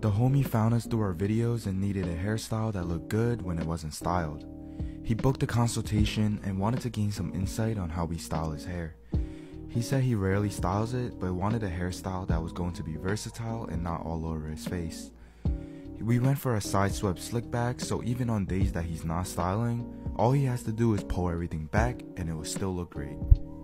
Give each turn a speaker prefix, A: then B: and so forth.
A: The homie found us through our videos and needed a hairstyle that looked good when it wasn't styled. He booked a consultation and wanted to gain some insight on how we style his hair. He said he rarely styles it, but wanted a hairstyle that was going to be versatile and not all over his face. We went for a side swept slick back, so even on days that he's not styling, all he has to do is pull everything back and it will still look great.